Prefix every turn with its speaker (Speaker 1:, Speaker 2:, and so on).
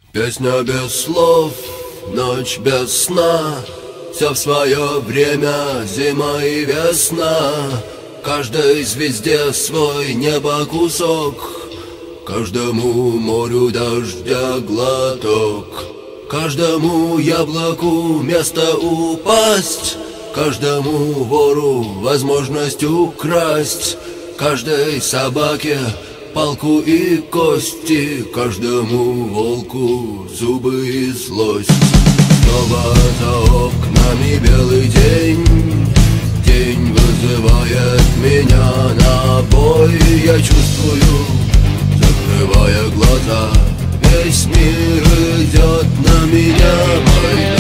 Speaker 1: Песня без слов, ночь без сна, все в свое время, зима и весна. Каждой звезде свой небо кусок, каждому морю дождя глоток, каждому яблоку место упасть, каждому вору возможность украсть, каждой собаке палку и кости, каждому волку зубы и злость. Снова за окнами белый день, день вызывает меня на бой. Я чувствую, закрывая глаза, весь мир идет на меня.